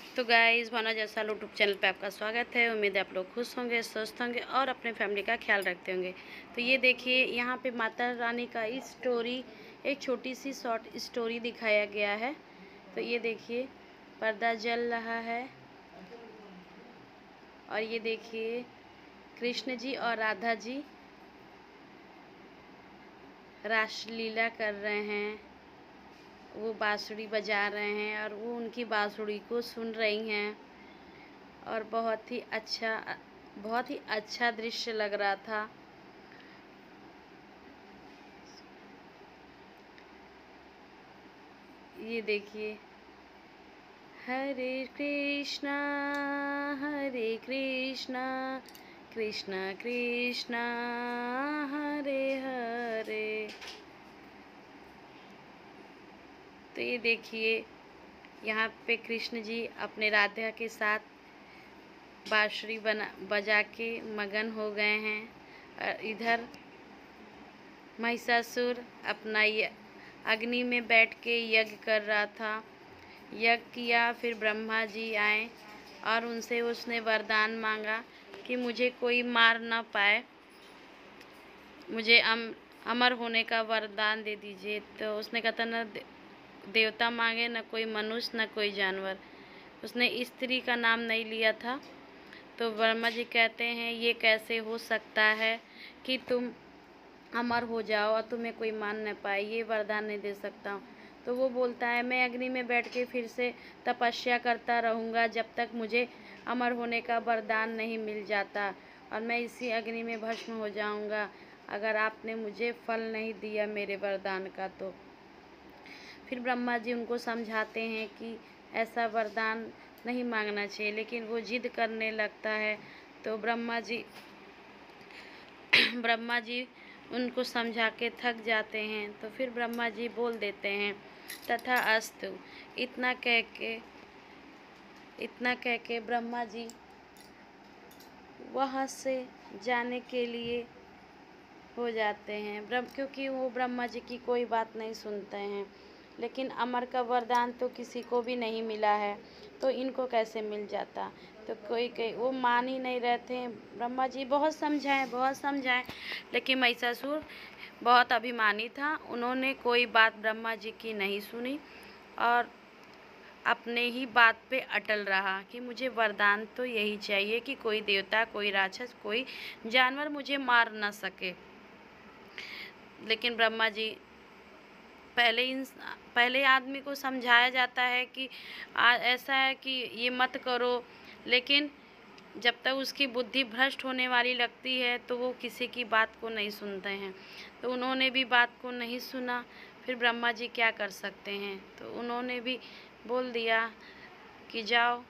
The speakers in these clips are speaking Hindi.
तो गाइस भावना जैसा यूट्यूब चैनल पे आपका स्वागत है। उम्मीद है आप लोग खुश होंगे, स्वस्थ होंगे और अपने फैमिली का ख्याल रखते होंगे। तो ये देखिए यहाँ पे माता रानी का इस स्टोरी, एक छोटी सी शॉर्ट स्टोरी दिखाया गया है। तो ये देखिए पर्दा जल रहा है और ये देखिए कृष्ण जी और राधा जी रासलीला कर रहे हैं। वो बांसुरी बजा रहे हैं और वो उनकी बांसुरी को सुन रही हैं और बहुत ही अच्छा दृश्य लग रहा था। ये देखिए हरे कृष्णा कृष्णा कृष्णा हरे हरे। तो ये देखिए यहाँ पे कृष्ण जी अपने राधा के साथ बांसुरी बजा के मगन हो गए हैं और इधर महिषासुर अपना अग्नि में बैठ के यज्ञ कर रहा था। यज्ञ किया, फिर ब्रह्मा जी आए और उनसे उसने वरदान मांगा कि मुझे कोई मार ना पाए, मुझे अमर होने का वरदान दे दीजिए। तो उसने कहा था न देवता मांगे, न कोई मनुष्य, न कोई जानवर। उसने स्त्री का नाम नहीं लिया था। तो ब्रह्मा जी कहते हैं ये कैसे हो सकता है कि तुम अमर हो जाओ और तुम्हें कोई मान न पाए, ये वरदान नहीं दे सकता हूँ। तो वो बोलता है मैं अग्नि में बैठ के फिर से तपस्या करता रहूँगा जब तक मुझे अमर होने का वरदान नहीं मिल जाता, और मैं इसी अग्नि में भस्म हो जाऊँगा अगर आपने मुझे फल नहीं दिया मेरे वरदान का। तो फिर ब्रह्मा जी उनको समझाते हैं कि ऐसा वरदान नहीं मांगना चाहिए, लेकिन वो जिद करने लगता है। तो ब्रह्मा जी उनको समझा के थक जाते हैं। तो फिर ब्रह्मा जी बोल देते हैं तथा अस्तु। इतना कह के ब्रह्मा जी वहाँ से जाने के लिए हो जाते हैं, क्योंकि वो ब्रह्मा जी की कोई बात नहीं सुनते हैं। लेकिन अमर का वरदान तो किसी को भी नहीं मिला है, तो इनको कैसे मिल जाता। तो कोई वो मान ही नहीं रहे थे। ब्रह्मा जी बहुत समझाएं, लेकिन महिषासुर बहुत अभिमानी था। उन्होंने कोई बात ब्रह्मा जी की नहीं सुनी और अपने ही बात पे अटल रहा कि मुझे वरदान तो यही चाहिए कि कोई देवता, कोई राक्षस, कोई जानवर मुझे मार ना सके। लेकिन ब्रह्मा जी पहले आदमी को समझाया जाता है कि ऐसा है कि ये मत करो, लेकिन जब तक उसकी बुद्धि भ्रष्ट होने वाली लगती है तो वो किसी की बात को नहीं सुनते हैं। तो उन्होंने भी बात को नहीं सुना। फिर ब्रह्मा जी क्या कर सकते हैं, तो उन्होंने भी बोल दिया कि जाओ।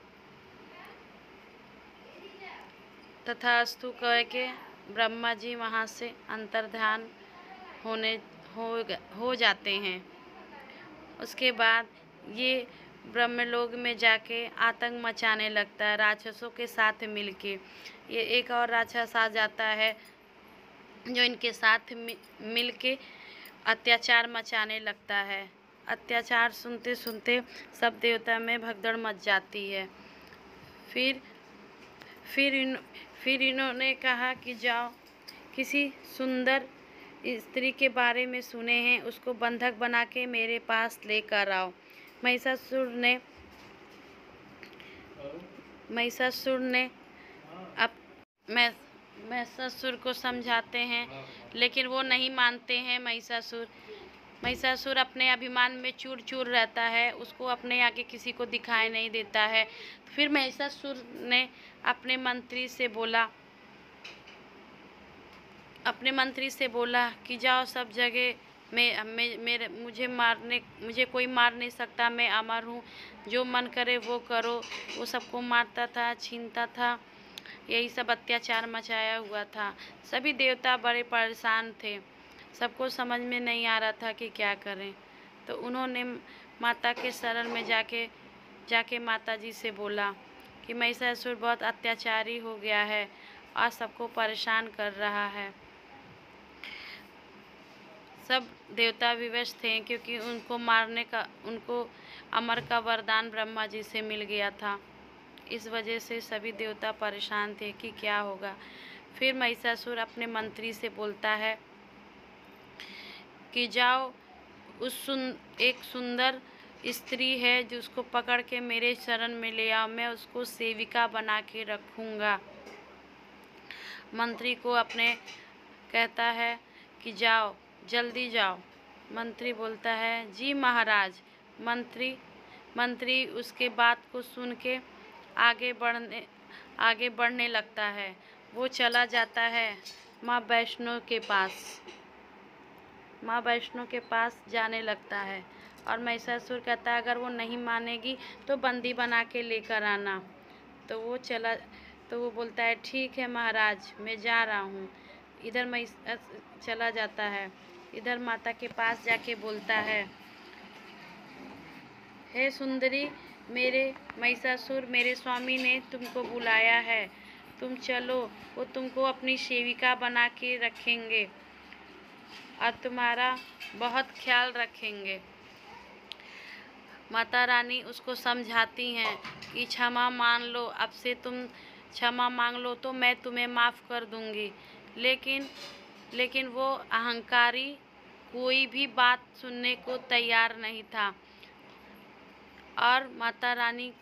तथास्तु कह के ब्रह्मा जी वहाँ से अंतर्ध्यान हो जाते हैं। उसके बाद ये ब्रह्मलोक में जाके आतंक मचाने लगता है राक्षसों के साथ मिलके। ये एक और राक्षस आ जाता है जो इनके साथ मिलके अत्याचार मचाने लगता है। अत्याचार सुनते सुनते सब देवता में भगदड़ मच जाती है। फिर इन्होंने कहा कि जाओ, किसी सुंदर स्त्री के बारे में सुने हैं, उसको बंधक बना के मेरे पास लेकर आओ। महिषासुर ने अब महिषासुर को समझाते हैं, लेकिन वो नहीं मानते हैं। महिषासुर अपने अभिमान में चूर चूर रहता है, उसको अपने आगे किसी को दिखाई नहीं देता है। फिर महिषासुर ने अपने मंत्री से बोला कि जाओ सब जगह मुझे कोई मार नहीं सकता, मैं अमर हूँ, जो मन करे वो करो। वो सबको मारता था, छीनता था, यही सब अत्याचार मचाया हुआ था। सभी देवता बड़े परेशान थे, सबको समझ में नहीं आ रहा था कि क्या करें। तो उन्होंने माता के शरण में जाके माता जी से बोला कि महिषासुर बहुत अत्याचारी हो गया है और सबको परेशान कर रहा है। सब देवता विवश थे, क्योंकि उनको अमर का वरदान ब्रह्मा जी से मिल गया था। इस वजह से सभी देवता परेशान थे कि क्या होगा। फिर महिषासुर अपने मंत्री से बोलता है कि जाओ, एक सुंदर स्त्री है जिसको पकड़ के मेरे शरण में ले आओ, मैं उसको सेविका बना के रखूँगा। मंत्री को अपने कहता है कि जाओ, जल्दी जाओ। मंत्री बोलता है जी महाराज। मंत्री उसके बात को सुन के आगे बढ़ने लगता है। वो चला जाता है माँ वैष्णो के पास जाने लगता है और महिषासुर कहता है अगर वो नहीं मानेगी तो बंदी बना के लेकर आना। तो वो बोलता है ठीक है महाराज, मैं जा रहा हूँ। इधर चला जाता है। इधर माता के पास जाके बोलता है, हे सुंदरी, मेरे महिषासुर, मेरे स्वामी ने तुमको बुलाया है, तुम चलो, वो तुमको अपनी सेविका बना के रखेंगे और तुम्हारा बहुत ख्याल रखेंगे। माता रानी उसको समझाती हैं कि क्षमा मान लो, अब से तुम क्षमा मांग लो तो मैं तुम्हें माफ़ कर दूंगी। लेकिन वो अहंकारी कोई भी बात सुनने को तैयार नहीं था और माता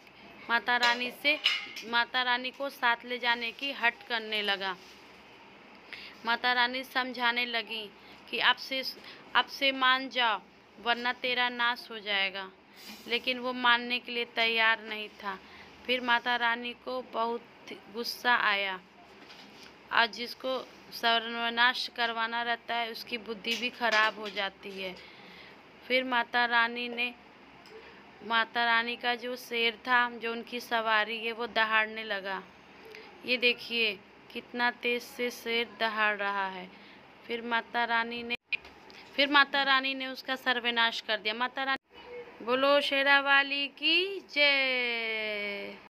रानी को साथ ले जाने की हट करने लगा। माता रानी समझाने लगी कि अब से मान जाओ वरना तेरा नाश हो जाएगा, लेकिन वो मानने के लिए तैयार नहीं था। फिर माता रानी को बहुत गुस्सा आया और जिसको सर्वनाश करवाना रहता है उसकी बुद्धि भी खराब हो जाती है। फिर माता रानी का जो शेर था, जो उनकी सवारी है, वो दहाड़ने लगा। ये देखिए कितना तेज से शेर दहाड़ रहा है। फिर माता रानी ने उसका सर्वनाश कर दिया। माता रानी बोलो शेरा वाली की जय।